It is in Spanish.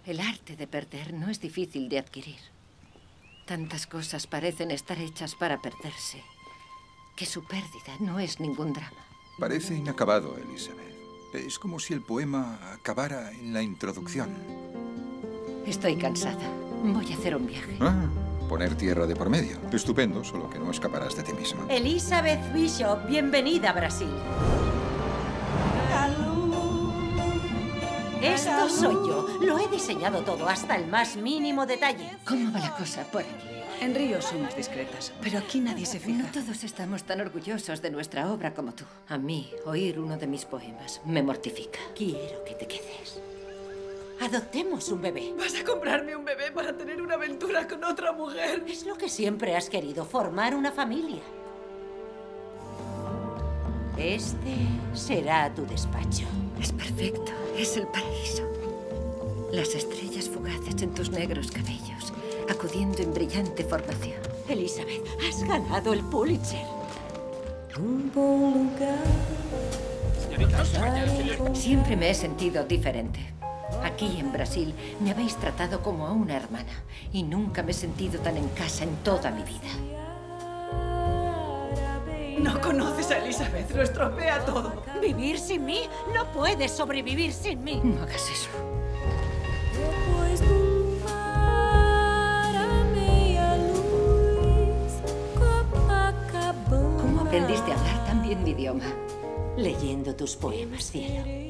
El arte de perder no es difícil de adquirir. Tantas cosas parecen estar hechas para perderse, que su pérdida no es ningún drama. Parece inacabado, Elizabeth. Es como si el poema acabara en la introducción. Estoy cansada. Voy a hacer un viaje. Poner tierra de por medio. Estupendo, solo que no escaparás de ti misma. Elizabeth Bishop, bienvenida a Brasil. Esto soy yo. Lo he diseñado todo, hasta el más mínimo detalle. ¿Cómo va la cosa por aquí? En Río somos discretas, pero aquí nadie se fija. No todos estamos tan orgullosos de nuestra obra como tú. A mí, oír uno de mis poemas me mortifica. Quiero que te quedes. Adoptemos un bebé. ¿Vas a comprarme un bebé para tener una aventura con otra mujer? Es lo que siempre has querido, formar una familia. Este será tu despacho. Es perfecto, es el paraíso. Las estrellas fugaces en tus negros cabellos, acudiendo en brillante formación. Elizabeth, has ganado el Pulitzer. Siempre me he sentido diferente. Aquí en Brasil me habéis tratado como a una hermana y nunca me he sentido tan en casa en toda mi vida. No conoces a Elizabeth, lo estropea todo. ¿Vivir sin mí? No puedes sobrevivir sin mí. No hagas eso. ¿Cómo aprendiste a hablar tan bien mi idioma? Leyendo tus poemas, cielo.